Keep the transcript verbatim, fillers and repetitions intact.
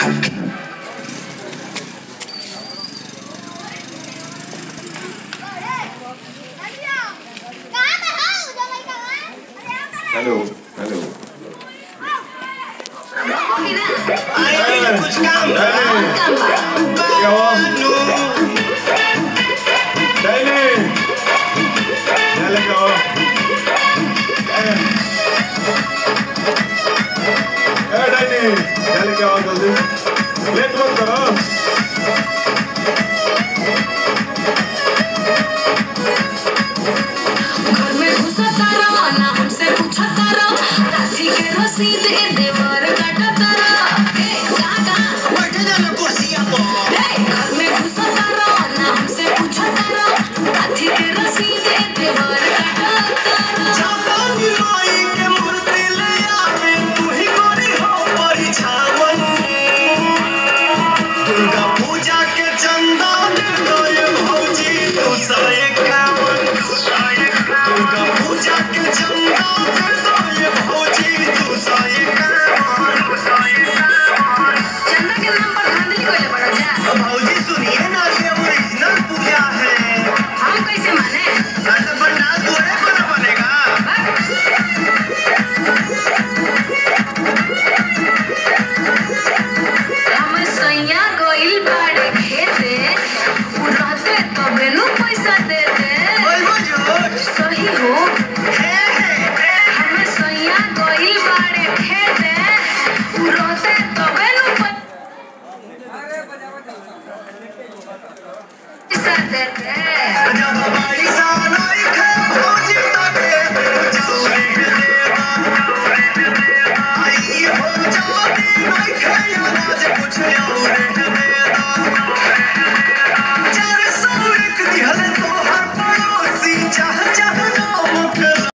hello hello कुछ काम क्या हुआ डाइनी क्या लगा हुआ ए डाइनी क्या लगा हुआ जल्दी लेट मत करो घर में घुसा तारा ना हमसे पूछा तारा राती के रसीद